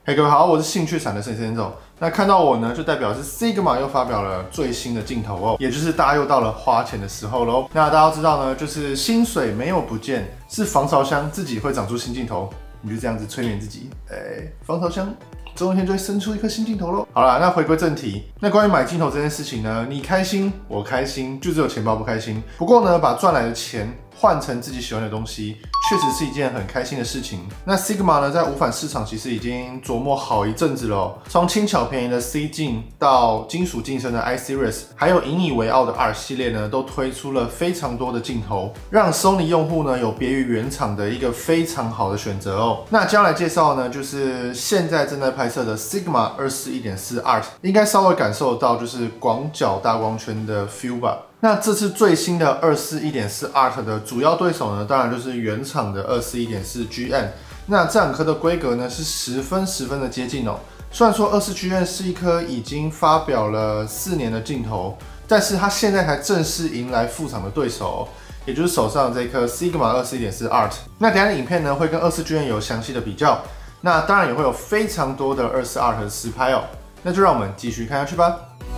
嘿，各位好，我是兴趣闪的摄影师严总。那看到我呢，就代表是 Sigma 又发表了最新的镜头哦，也就是大家又到了花钱的时候喽。那大家都知道呢，就是薪水没有不见，是防潮箱自己会长出新镜头，你就这样子催眠自己，防潮箱总有一天就会生出一颗新镜头喽。好啦，那回归正题，那关于买镜头这件事情呢，你开心，我开心，就只有钱包不开心。不过呢，把赚来的钱换成自己喜欢的东西，确实是一件很开心的事情。那 Sigma 呢，在无反市场其实已经琢磨好一阵子了哦，从轻巧便宜的 C 镜到金属镜身的 I Series， 还有引以为傲的 R 系列呢，都推出了非常多的镜头，让 Sony 用户呢有别于原厂的一个非常好的选择哦。那接下来介绍呢，就是现在正在拍摄的 Sigma 24.4 Art， 应该稍微感受到就是广角大光圈的 feel 吧。那这次最新的24.4 Art 的主要对手呢，当然就是原厂的24.4 GM。那这两颗的规格呢是十分的接近哦。虽然说24 GM 是一颗已经发表了4年的镜头，但是它现在才正式迎来副厂的对手哦，也就是手上的这颗 Sigma 21.4 Art。那等一下的影片呢会跟24 GM 有详细的比较，那当然也会有非常多的24 Art 的实拍哦。那就让我们继续看下去吧。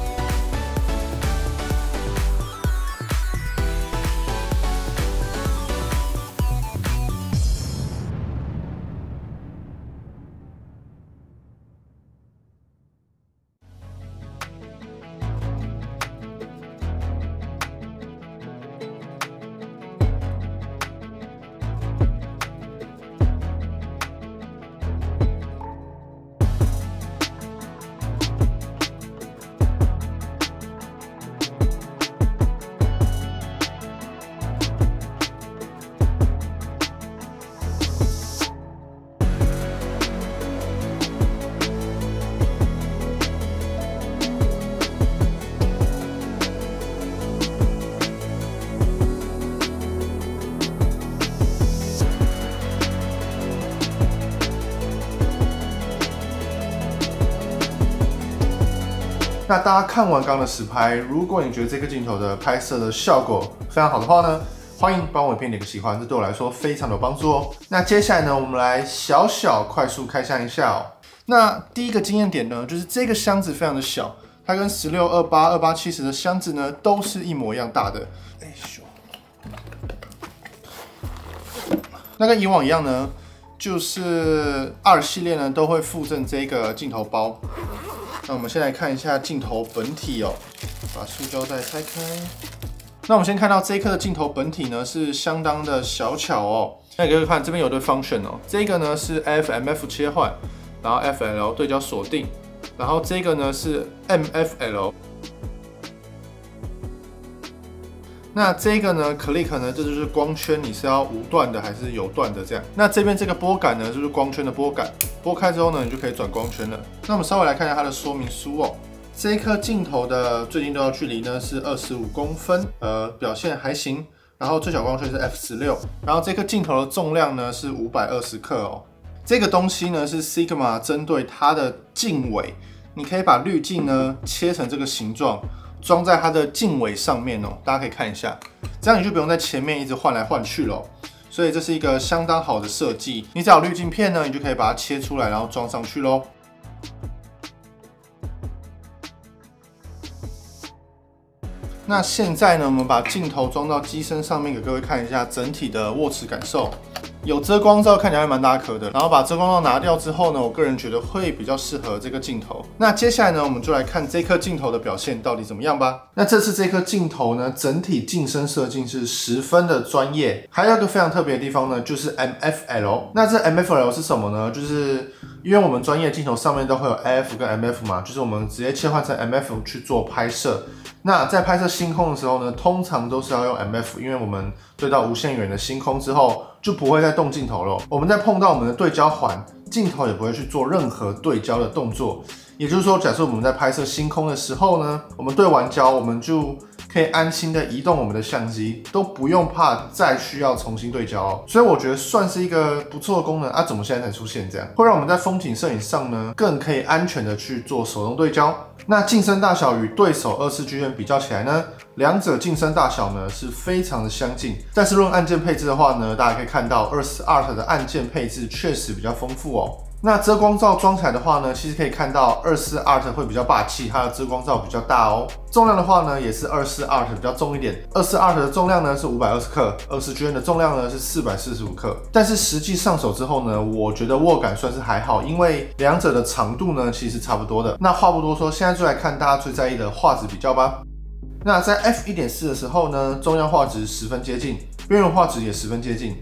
那大家看完刚刚的实拍，如果你觉得这个镜头的拍摄的效果非常好的话呢，欢迎帮我影片点个喜欢，这对我来说非常有帮助哦。那接下来呢，我们来快速开箱一下哦。那第一个经验点呢，就是这个箱子非常的小，它跟16、28、28、70的箱子呢都是一模一样大的。那跟以往一样呢，就是2系列呢都会附赠这个镜头包。那我们先来看一下镜头本体哦，把塑胶袋拆开。那我们先看到这一颗的镜头本体呢是相当的小巧哦。那你可以看这边有对 function 哦，这个呢是 AF/MF 切换，然后 FL 对焦锁定，然后这个呢是 MFL。那这个呢 ，click 呢，这就是光圈，你是要无段的还是有段的这样？那这边这个拨杆呢，就是光圈的拨杆，拨开之后呢，你就可以转光圈了。那我们稍微来看一下它的说明书哦。这一颗镜头的最近对焦距离呢是25公分，表现还行。然后最小光圈是 f16， 然后这颗镜头的重量呢是520克哦。这个东西呢是 Sigma 针对它的镜尾，你可以把滤镜呢切成这个形状。装在它的镜尾上面哦，大家可以看一下，这样你就不用在前面一直换来换去了哦。所以这是一个相当好的设计。你只要有滤镜片呢，你就可以把它切出来，然后装上去咯。那现在呢，我们把镜头装到机身上面，给各位看一下整体的握持感受。有遮光罩，看起来还蛮大颗的。然后把遮光罩拿掉之后呢，我个人觉得会比较适合这个镜头。那接下来呢，我们就来看这颗镜头的表现到底怎么样吧。那这次这颗镜头呢，整体镜身设计是十分的专业。还有一个非常特别的地方呢，就是 MFL。那这 MFL 是什么呢？就是因为我们专业镜头上面都会有 AF 跟 MF 嘛，就是我们直接切换成 MF 去做拍摄。那在拍摄星空的时候呢，通常都是要用 MF， 因为我们对到无限远的星空之后，就不会再动镜头了。我们在碰到我们的对焦环，镜头也不会去做任何对焦的动作。也就是说，假设我们在拍摄星空的时候呢，我们对完焦，我们就可以安心的移动我们的相机，都不用怕再需要重新对焦哦。所以我觉得算是一个不错的功能啊。怎么现在才出现这样？会让我们在风景摄影上呢，更可以安全的去做手动对焦。那镜身大小与对手24 GM 比较起来呢，两者镜身大小呢是非常的相近。但是论按键配置的话呢，大家可以看到20 Art 的按键配置确实比较丰富哦。 那遮光罩装起来的话呢，其实可以看到24 Art 会比较霸气，它的遮光罩比较大哦。重量的话呢，也是24 Art 比较重一点。24 Art 的重量呢是520克，24GN 的重量呢是445克。但是实际上手之后呢，我觉得握感算是还好，因为两者的长度呢其实差不多的。那话不多说，现在就来看大家最在意的画质比较吧。那在 F1.4 的时候呢，中央画质十分接近，边缘画质也十分接近。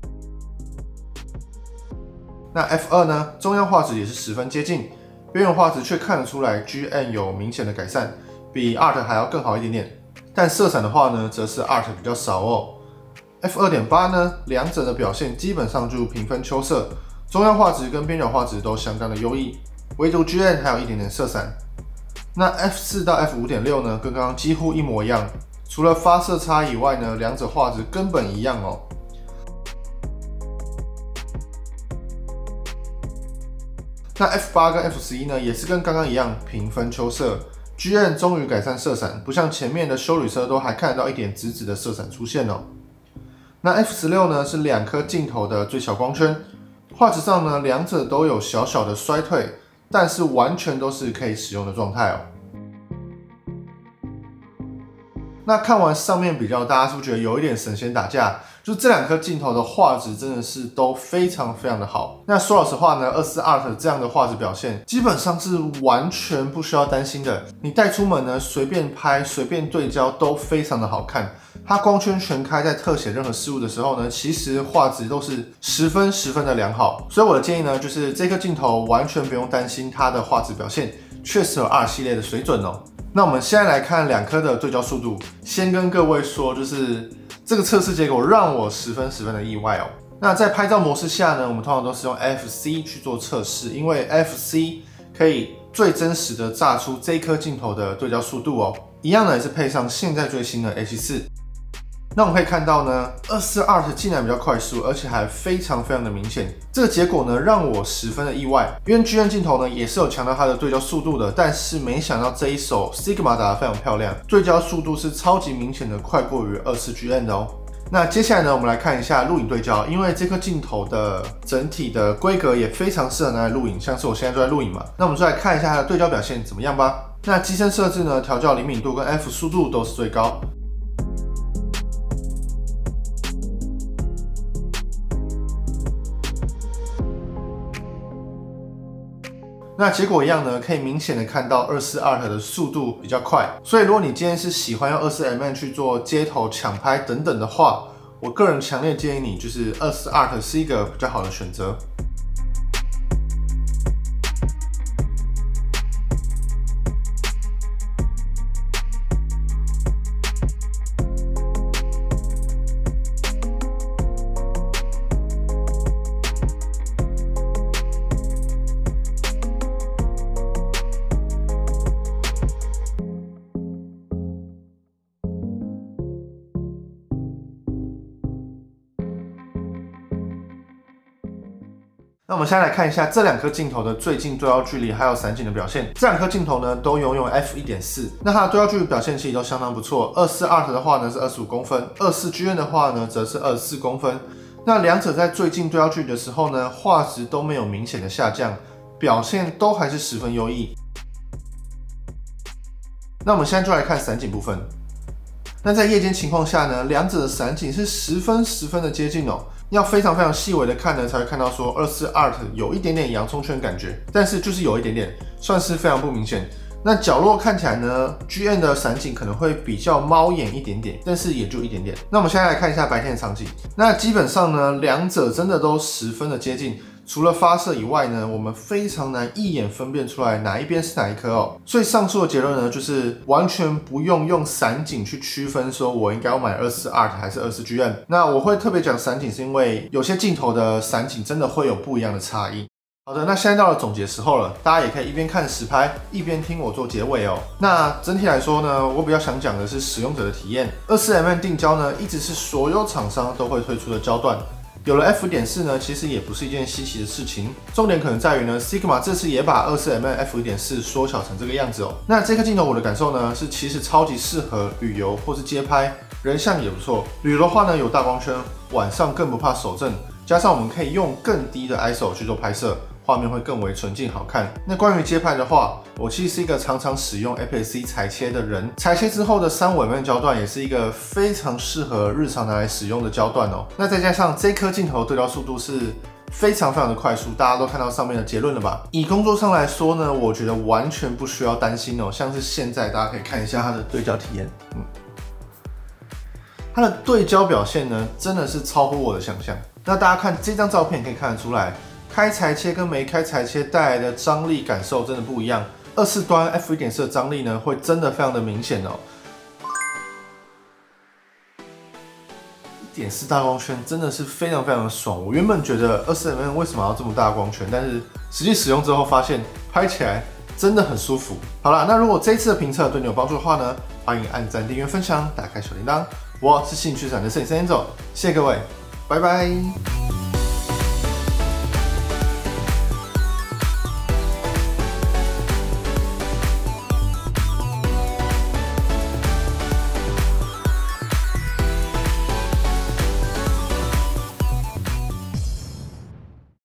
那 F2 呢，中央画质也是十分接近，边缘画质却看得出来 GN 有明显的改善，比 Art 还要更好一点点。但色闪的话呢，则是 Art 比较少哦。F2.8 呢，两者的表现基本上就平分秋色，中央画质跟边角画质都相当的优异，唯独 GN 还有一点点色闪。那 F4 到 F5.6 呢，跟刚刚几乎一模一样，除了发色差以外呢，两者画质根本一样哦。那 F8 跟 F11 呢，也是跟刚刚一样平分秋色。GN 终于改善色闪，不像前面的休旅车都还看得到一点紫紫的色闪出现哦。那 F16 呢，是两颗镜头的最小光圈，画质上呢，两者都有小小的衰退，但是完全都是可以使用的状态哦。那看完上面比较，大家是不是觉得有一点神仙打架？就这两颗镜头的画质真的是都非常的好。那说老实话呢，24 Art 这样的画质表现，基本上是完全不需要担心的。你带出门呢，随便拍、随便对焦都非常的好看。它光圈全开，在特写任何事物的时候呢，其实画质都是十分的良好。所以我的建议呢，就是这颗镜头完全不用担心它的画质表现，确实有 R 系列的水准哦。那我们现在来看两颗的对焦速度，先跟各位说，就是这个测试结果让我十分的意外哦。那在拍照模式下呢，我们通常都是用 FC 去做测试，因为 FC 可以最真实的炸出这一颗镜头的对焦速度哦。一样呢，也是配上现在最新的 H4。那我们可以看到呢，24 Art 竟然比较快速，而且还非常的明显。这个结果呢，让我十分的意外。因为 GN 镜头呢也是有强调它的对焦速度的，但是没想到这一手 Sigma 打得非常漂亮，对焦速度是超级明显的快过于24GN 的哦。那接下来呢，我们来看一下录影对焦，因为这颗镜头的整体的规格也非常适合拿来录影，像是我现在就在录影嘛。那我们就来看一下它的对焦表现怎么样吧。那机身设置呢，调校灵敏度跟 F 速度都是最高。那结果一样呢，可以明显的看到24 Art 的速度比较快，所以如果你今天是喜欢用24mm 去做街头抢拍等等的话，我个人强烈建议你就是24 Art 是一个比较好的选择。那我们现在来看一下这两颗镜头的最近对焦距离还有散景的表现。这两颗镜头呢都拥有 F1.4， 那它的对焦距离表现其实都相当不错。24 Art 的话呢是25公分，24GN 的话呢则是24公分。那两者在最近对焦距离的时候呢，画质都没有明显的下降，表现都还是十分优异。那我们现在就来看散景部分。那在夜间情况下呢，两者的散景是十分的接近哦。要非常细微的看呢，才会看到说24 Art 有一点点洋葱圈感觉，但是就是有一点点，算是非常不明显。那角落看起来呢 ，GN 的散景可能会比较猫眼一点点，但是也就一点点。那我们现在来看一下白天的场景，那基本上呢，两者真的都十分的接近。除了发射以外呢，我们非常难一眼分辨出来哪一边是哪一颗哦。所以上述的结论呢，就是完全不用散景去区分，说我应该要买24 Art 还是24GN。那我会特别讲散景，是因为有些镜头的散景真的会有不一样的差异。好的，那现在到了总结时候了，大家也可以一边看实拍，一边听我做结尾哦。那整体来说呢，我比较想讲的是使用者的体验。24mm 定焦呢，一直是所有厂商都会推出的焦段。有了 F1.4 呢，其实也不是一件稀奇的事情。重点可能在于呢 ，Sigma 这次也把24mm F1.4 缩小成这个样子哦。那这颗镜头我的感受呢，是其实超级适合旅游或是街拍，人像也不错。旅游的话呢，有大光圈，晚上更不怕手震，加上我们可以用更低的 ISO 去做拍摄， 画面会更为纯净好看。那关于接拍的话，我其实是一个常常使用 APS-C 裁切的人，裁切之后的3尾面焦段也是一个非常适合日常拿来使用的焦段哦。那再加上这颗镜头对焦速度是非常的快速，大家都看到上面的结论了吧？以工作上来说呢，我觉得完全不需要担心哦。像是现在大家可以看一下它的对焦体验，它的对焦表现呢，真的是超乎我的想象。那大家看这张照片可以看得出来，开裁切跟没开裁切带来的张力感受真的不一样。24端 f1.4 的张力呢，会真的非常的明显哦。1.4大光圈真的是非常的爽。我原本觉得24mm为什么要这么大光圈，但是实际使用之后发现拍起来真的很舒服。好啦，那如果这一次的评测对你有帮助的话呢，欢迎按赞、订阅、分享，打开小铃铛。我是兴趣闪的摄影师 Angel，谢谢各位，拜拜。